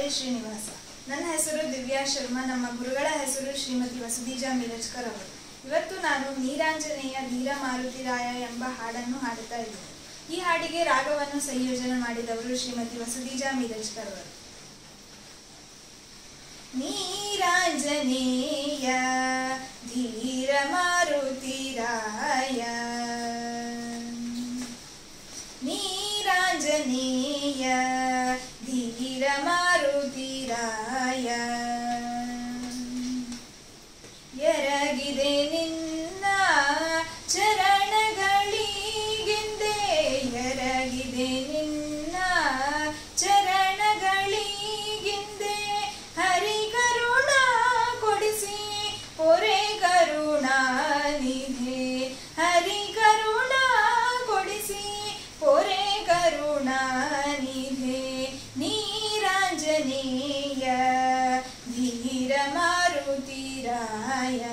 ಶ್ರೀನಿವಾಸ. ನನ್ನ ಹೆಸರು ದಿವ್ಯಾ ಶರ್ಮಾ. ನಮ್ಮ ಗುರುಗಳ ಹೆಸರು ಶ್ರೀಮತಿ ವಸುಧೀಜಾ ಮಿರಜ್ಕರ್ ಅವರು. ಇವತ್ತು ನಾನು ನೀರಾಂಜನೇಯ ಧೀರ ಮಾರುತಿರಾಯ ಎಂಬ ಹಾಡನ್ನು ಹಾಡುತ್ತಾ ಇದ್ದೇನೆ. ಈ ಹಾಡಿಗೆ ರಾಗವನ್ನು ಸಂಯೋಜನೆ ಮಾಡಿದವರು ಶ್ರೀಮತಿ ವಸುಧೀಜಾ ಮಿರಜ್ಕರ್ ಅವರು. ನೀರಾಂಜನೇಯ ಧೀರ ಮಾರುತಿರಾಯ, ನೀರಾಂಜನೇಯ ಧೀರ ಮಾರುತಿರಾಯ, ಎರಗಿದೆ ನಿನ್ನ ಚರಣಗಳಿಗೆಂದೇ, ಎರಗಿದೆ ನಿನ್ನ ಚರಣಗಳಿಗೆಂದೇ, ಹರಿ ಕರುಣಾ ಕೊಡಿಸಿ ಪೊರೆ ಕರುಣಾ ನಿಧೆ, ಹರಿ ಕರುಣಾ ಕೊಡಿಸಿ ಪೊರೆ ಕರುಣಾ ನಿಧೆ, ನೀರಾಂಜನೇಯ ಧೀರ ಮಾರುತಿರಾಯ.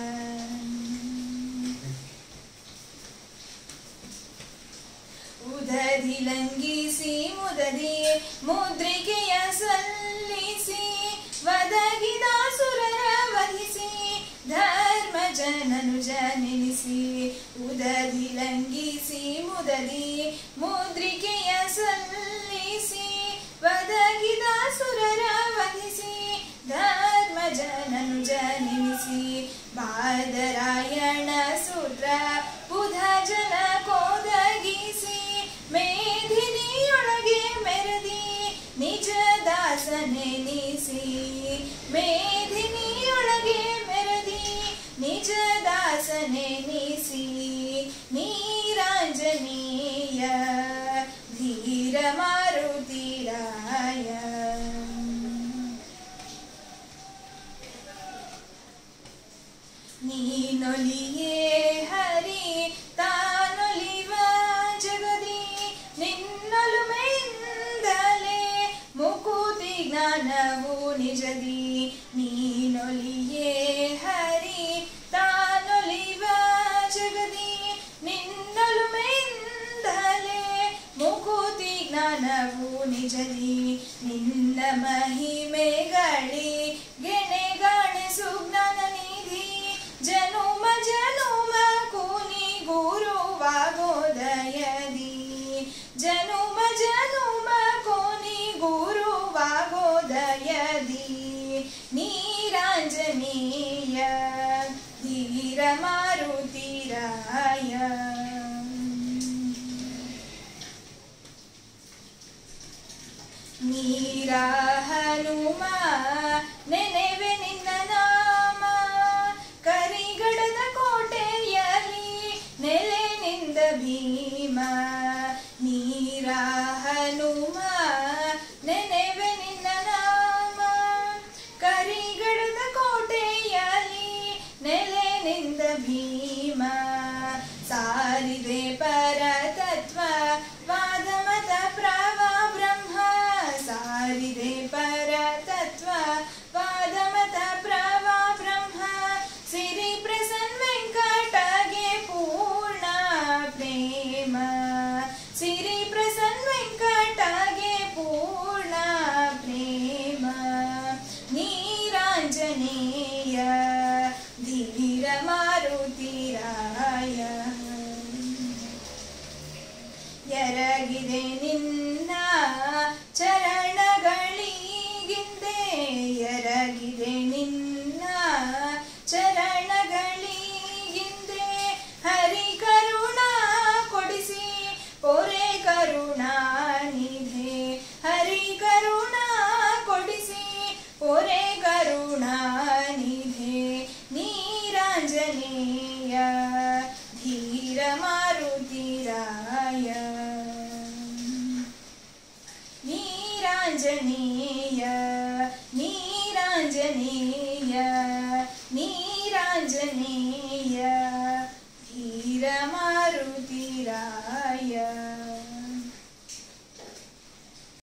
ಉದದಿ ಲಂಘಿಸಿ ಮುದದಿ ಮುದ್ರಿಕೆಯ ಸಲ್ಲಿಸಿ, ವದಗಿದ ಸುರರ ವಧಿಸಿ ಧರ್ಮ ಜನನು ಜನಿಸಿ, ಉದದಿ ಲಂಘಿಸಿ ಮುದದಿ ಮುದ್ರಿಕೆಯ ಸಲ್ಲಿಸಿ, ವದಗಿದ ಸುರರ ವಧಿಸಿ ಧರ್ಮ ಜನನು ಜನಿಸಿ, ಬಾದರಾಯಣ ಸೂತ್ರ ಬುಧ ಜನ ಕೋದಗಿಸಿ, ಮೇಧಿನಿಯೊಳಗೆ ಮೆರದಿ ನಿಜ ದಾಸನೆನಿಸಿ, ಮೇಧಿನಿಯೊಳಗೆ ಮೆರದಿ ನಿಜ ದಾಸನೆನಿಸಿ, ನೀರಾಂಜನೇಯ ಧೀರ ಮಾರುತಿರಾಯ. ನೀನೊಲಿಯೇ ಹರಿ ತಾನೊಲಿವ ಜಗದಿ, ನಿನ್ನೊಲುಮೆಯಿಂದಲೇ ಮುಕುತಿ ಜ್ಞಾನವು ನಿಜದಿ, ನೀನೊಲಿಯೇ ಹರಿ ತಾನೊಲಿವ ಜಗದಿ, ನಿನ್ನೊಲುಮೆಯಿಂದಲೇ ಮುಕುತಿ ಜ್ಞಾನವು ನಿಜದಿ, ನಿನ್ನ ಮಹಿಮೆಗಳಿ ಗೆಣೆಗಾಣೆ ಸುಜ್ಞಾನ ನಿಧಿ, ಜನುಮ ಜನುಮ ಕೂನಿ ಗುರುವಾಗೋದಯದಿ, ಜನುಮ ಜನುಮ ಕೋನಿ ಗುರುವಾಗೋದಯದಿ, ನೀರಾಂಜನೇಯ ಧೀರ ಮಾರುತಿರಾಯ. ನೀರ ಹನುಮ ನೆನೆವೆ ನಿನ್ನ ನಾಮ, ಕರಿಗಡದ ಕೋಟೆಯಲ್ಲಿ ನೆಲೆ ನಿಂದ ಭೀಮ, ನೀರ ಹನುಮ ನೆನೆವೆ ನಿನ್ನ ನಾಮ, ಕರಿಗಡದ ಕೋಟೆಯಲ್ಲಿ ನೆಲೆ ನಿಂದ ಭೀಮ, ಸಾರಿದೆ ಪರತತ್ವ ವಾದ ಮತ ಪ್ರವ ಬ್ರಹ್ಮ, ಸಾರಿದೆ ಪರತತ್ವ ವಾದ ಮತ ಪ್ರವ ಬ್ರಹ್ಮ, ಸಿರಿ ಪ್ರಸನ್ನ ವೆಂಕಟಗೆ ಪೂರ್ಣ ಪ್ರೇಮ, ಸಿರಿ ಪ್ರಸನ್ನ ವೆಂಕಟಗೆ ಪೂರ್ಣ ಪ್ರೇಮ, ನೀರಾಂಜನೇಯ ಧೀರ ಮಾರುತಿರಾಯ. ಎರಗಿದೆ ನಿನ್ನ ಚರಣಗಳಿಗೆಂದೇ, ಎರಗಿದೆ ನಿನ್ನ ಚರಣಗಳಿಗೆಂದೇ, ಹರಿ ಕರುಣಾ ಕೊಡಿಸಿ ಪೊರೆ ಕರುಣಾ ನಿಧೆ, ಹರಿ ಕರುಣಾ ಕೊಡಿಸಿ ಪೊರೆ ಕರುಣಾ ನಿಧೆ, ನೀರಾಂಜನೇಯ ಧೀರ ಮಾರುತಿರಾಯ. ನೀರಾಂಜನೇಯ ನೀರಾಂಜನೇಯ